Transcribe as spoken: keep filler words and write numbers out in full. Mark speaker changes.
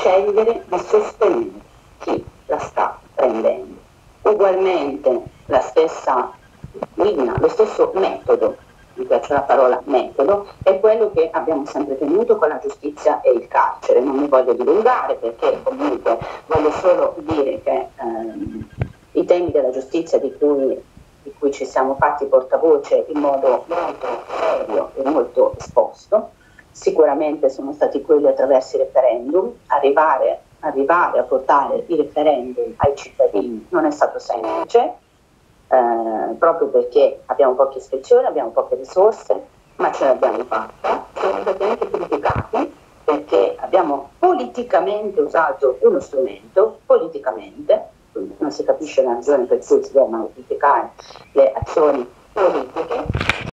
Speaker 1: scegliere di sostenere chi la sta prendendo. Ugualmente la stessa linea, lo stesso metodo, mi piace la parola metodo, è quello che abbiamo sempre tenuto con la giustizia e il carcere. Non mi voglio dilungare perché comunque voglio solo dire che ehm, i temi della giustizia di cui, di cui ci siamo fatti portavoce in modo molto serio e molto esposto, sicuramente sono stati quelli attraverso i referendum. Arrivare, arrivare a portare i referendum ai cittadini non è stato semplice, eh, proprio perché abbiamo poche ispezioni, abbiamo poche risorse, ma ce l'abbiamo fatta. Siamo stati anche criticati perché abbiamo politicamente usato uno strumento, politicamente, non si capisce la ragione per cui si devono criticare le azioni politiche,